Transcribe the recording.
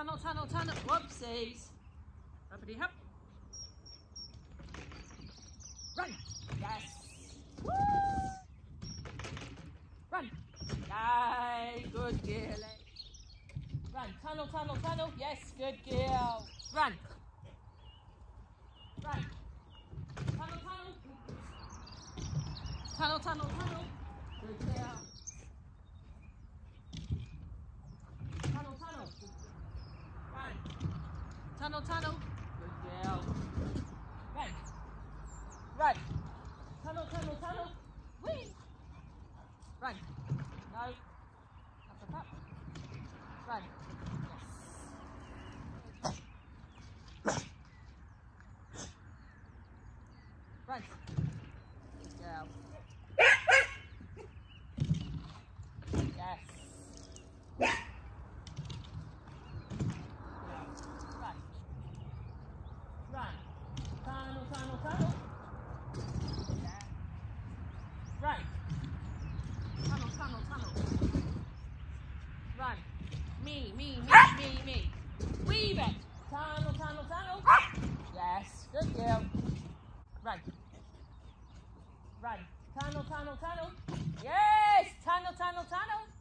Tunnel, tunnel, tunnel. Whoopsies. Uppity hop. Run. Yes. Woo. Run. Yay. Good girl. Run. Tunnel, tunnel, tunnel. Yes. Good girl. Run. Run. Tunnel, tunnel. Tunnel, tunnel, tunnel. Good girl. Tunnel, tunnel. Run. Tunnel, tunnel. Good girl. Run. Run. Tunnel, tunnel, tunnel. Whee! Run. No. Up, up, up. Run. Yes. Run. Good girl. Yes. Run. Run. Tunnel, tunnel, tunnel. Yeah. Run. Tunnel, tunnel, tunnel. Run. Me. Weave it. Tunnel, tunnel, tunnel. Yes. Good girl. Run. Run. Tunnel, tunnel, tunnel. Yes. Tunnel, tunnel, tunnel.